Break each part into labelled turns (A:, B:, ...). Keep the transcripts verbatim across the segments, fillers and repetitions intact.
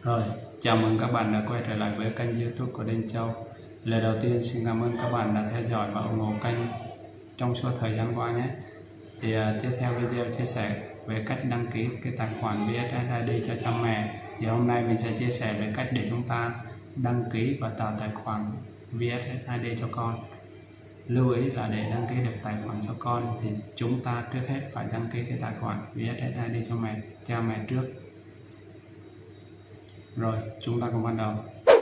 A: Rồi, chào mừng các bạn đã quay trở lại với kênh YouTube của Đinh Châu. Lời đầu tiên xin cảm ơn các bạn đã theo dõi và ủng hộ kênh trong suốt thời gian qua nhé. Thì uh, tiếp theo video chia sẻ về cách đăng ký cái tài khoản vê ét ét i đê cho cha mẹ. Thì hôm nay mình sẽ chia sẻ về cách để chúng ta đăng ký và tạo tài khoản vê ét ét i đê cho con. Lưu ý là để đăng ký được tài khoản cho con thì chúng ta trước hết phải đăng ký cái tài khoản vê ét ét i đê cho mẹ, cha mẹ trước. Rồi, chúng ta cùng bắt đầu.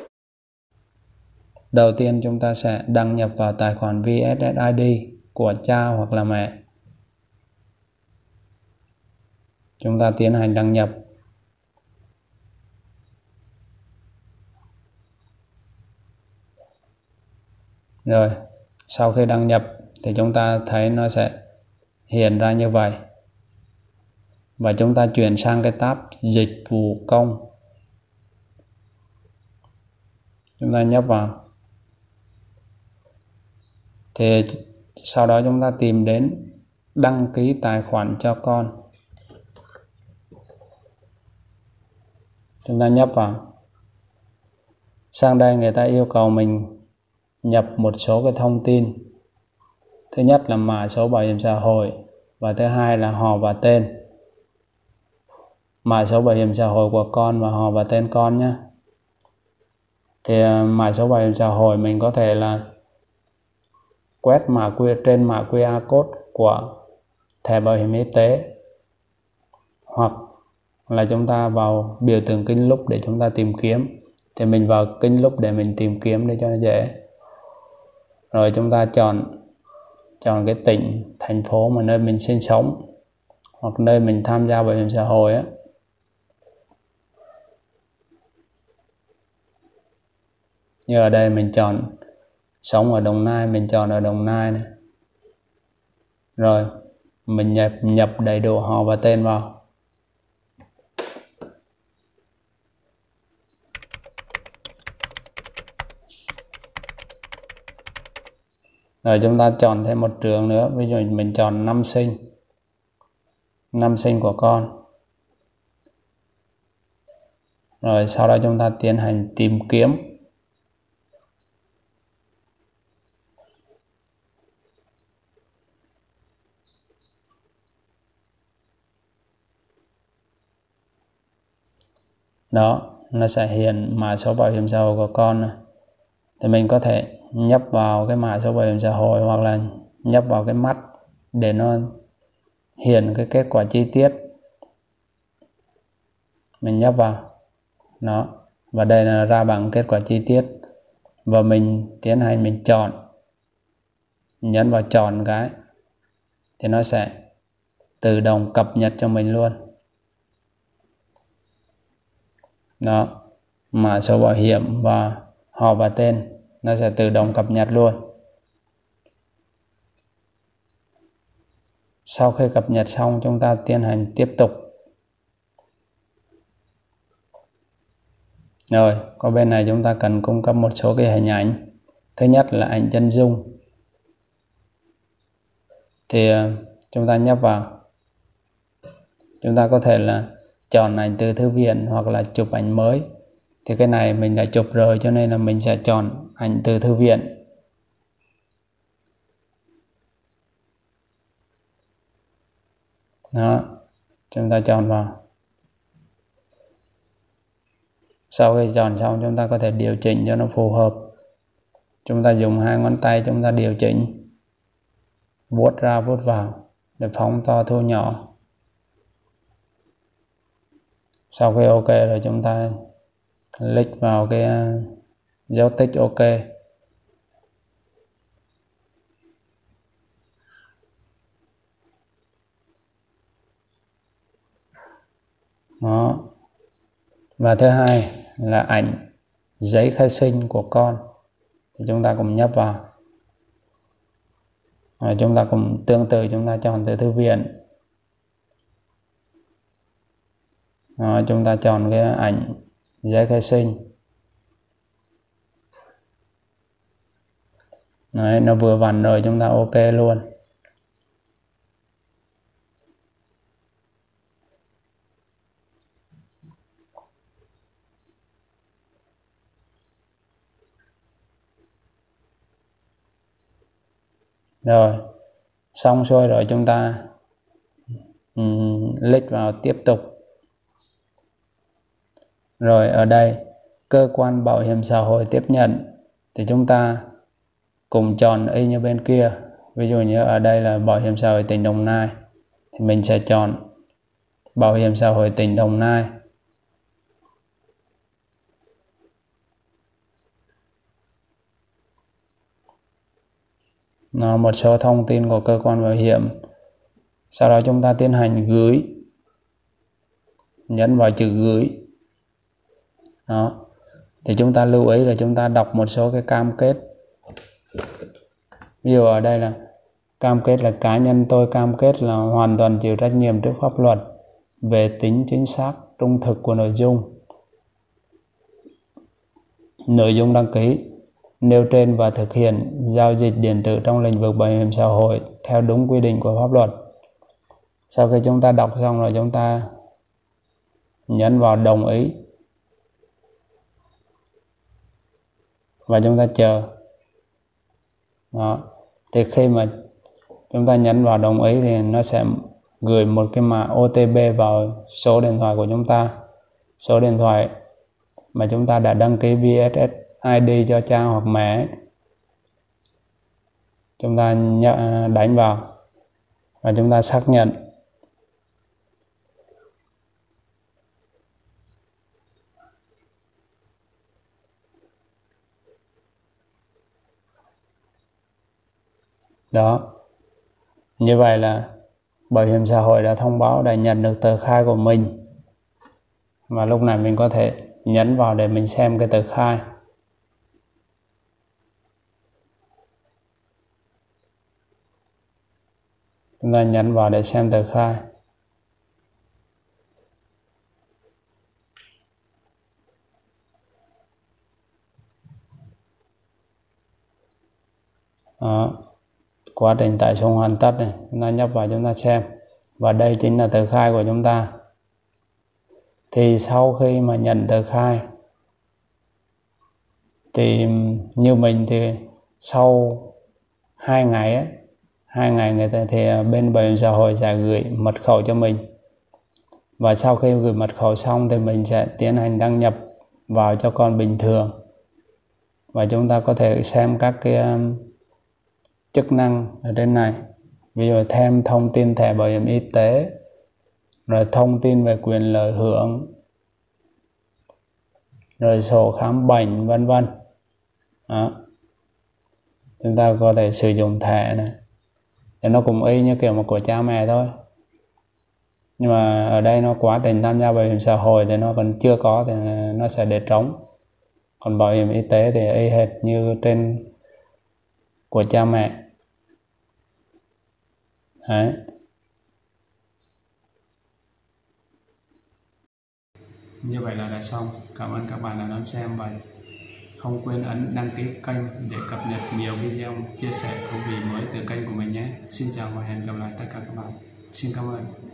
A: Đầu tiên chúng ta sẽ đăng nhập vào tài khoản vê ét ét i đê của cha hoặc là mẹ. Chúng ta tiến hành đăng nhập. Rồi, sau khi đăng nhập thì chúng ta thấy nó sẽ hiện ra như vậy. Và chúng ta chuyển sang cái tab dịch vụ công. Chúng ta nhấp vào. Thì sau đó chúng ta tìm đến đăng ký tài khoản cho con. Chúng ta nhấp vào. Sang đây người ta yêu cầu mình nhập một số cái thông tin. Thứ nhất là mã số bảo hiểm xã hội và thứ hai là họ và tên. Mã số bảo hiểm xã hội của con và họ và tên con nhé. Thì mã số bảo hiểm xã hội mình có thể là quét mã qr trên mã quy rờ code của thẻ bảo hiểm y tế, hoặc là chúng ta vào biểu tượng kính lúp để chúng ta tìm kiếm. Thì mình vào kính lúp để mình tìm kiếm để cho nó dễ. Rồi chúng ta chọn chọn cái tỉnh, thành phố mà nơi mình sinh sống hoặc nơi mình tham gia bảo hiểm xã hội á. Như ở đây mình chọn sống ở Đồng Nai, mình chọn ở Đồng Nai này. Rồi mình nhập nhập đầy đủ họ và tên vào. Rồi chúng ta chọn thêm một trường nữa, ví dụ mình chọn năm sinh, năm sinh của con. Rồi sau đó chúng ta tiến hành tìm kiếm. Đó, nó sẽ hiện mã số bảo hiểm xã hội của con này. Thì mình có thể nhấp vào cái mã số bảo hiểm xã hội hoặc là nhấp vào cái mắt để nó hiện cái kết quả chi tiết. Mình nhấp vào đó, và đây là ra bằng kết quả chi tiết. Và mình tiến hành mình chọn, nhấn vào chọn cái thì nó sẽ tự động cập nhật cho mình luôn. Đó, mã số bảo hiểm và họ và tên nó sẽ tự động cập nhật luôn. Sau khi cập nhật xong chúng ta tiến hành tiếp tục. Rồi, có bên này chúng ta cần cung cấp một số cái hình ảnh. Thứ nhất là ảnh chân dung. Thì chúng ta nhấp vào. Chúng ta có thể là chọn ảnh từ thư viện hoặc là chụp ảnh mới. Thì cái này mình đã chụp rồi cho nên là mình sẽ chọn ảnh từ thư viện. Đó, chúng ta chọn vào. Sau khi chọn xong chúng ta có thể điều chỉnh cho nó phù hợp. Chúng ta dùng hai ngón tay chúng ta điều chỉnh, vuốt ra vuốt vào để phóng to thu nhỏ. Sau khi ok rồi chúng ta click vào cái dấu tích ok. Đó. Và thứ hai là ảnh giấy khai sinh của con. Thì chúng ta cùng nhấp vào. Rồi chúng ta cùng tương tự chúng ta chọn từ thư viện. Đó, chúng ta chọn cái ảnh giấy khai sinh. Đấy, nó vừa vặn rồi chúng ta ok luôn. Rồi xong xuôi rồi chúng ta um, click vào tiếp tục. Rồi ở đây cơ quan bảo hiểm xã hội tiếp nhận thì chúng ta cùng chọn y như bên kia. Ví dụ như ở đây là bảo hiểm xã hội tỉnh Đồng Nai thì mình sẽ chọn bảo hiểm xã hội tỉnh Đồng Nai. Nó một số thông tin của cơ quan bảo hiểm. Sau đó chúng ta tiến hành gửi, nhấn vào chữ gửi. Đó. Thì chúng ta lưu ý là chúng ta đọc một số cái cam kết. Ví dụ ở đây là cam kết là cá nhân tôi cam kết là hoàn toàn chịu trách nhiệm trước pháp luật về tính chính xác, trung thực của nội dung. Nội dung đăng ký nêu trên và thực hiện giao dịch điện tử trong lĩnh vực bảo hiểm xã hội theo đúng quy định của pháp luật. Sau khi chúng ta đọc xong rồi chúng ta nhấn vào đồng ý và chúng ta chờ. Đó. Thì khi mà chúng ta nhấn vào đồng ý thì nó sẽ gửi một cái mã ô tê pê vào số điện thoại của chúng ta, số điện thoại mà chúng ta đã đăng ký vê ét ét i đê cho cha hoặc mẹ. Chúng ta đánh vào và chúng ta xác nhận. Đó. Như vậy là bảo hiểm xã hội đã thông báo đã nhận được tờ khai của mình. Và lúc này mình có thể nhấn vào để mình xem cái tờ khai. Chúng ta nhấn vào để xem tờ khai. Đó. Quá trình tải xuống hoàn tất này, chúng ta nhấp vào chúng ta xem. Và đây chính là tờ khai của chúng ta. Thì sau khi mà nhận tờ khai thì như mình thì sau hai ngày ấy, hai ngày người ta thì bên bảo hiểm xã hội sẽ gửi mật khẩu cho mình. Và sau khi gửi mật khẩu xong thì mình sẽ tiến hành đăng nhập vào cho con bình thường. Và chúng ta có thể xem các cái um, chức năng ở trên này. Ví dụ thêm thông tin thẻ bảo hiểm y tế, rồi thông tin về quyền lợi hưởng, rồi sổ khám bệnh vân vân. Đó. Chúng ta có thể sử dụng thẻ này. Thì nó cũng y như kiểu một của cha mẹ thôi. Nhưng mà ở đây nó quá trình tham gia bảo hiểm xã hội thì nó còn chưa có thì nó sẽ để trống. Còn bảo hiểm y tế thì y hệt như trên của cha mẹ. Đấy. Như vậy là đã xong. Cảm ơn các bạn đã đón xem và không quên ấn đăng ký kênh để cập nhật nhiều video chia sẻ thú vị mới từ kênh của mình nhé. Xin chào và hẹn gặp lại tất cả các bạn. Xin cảm ơn.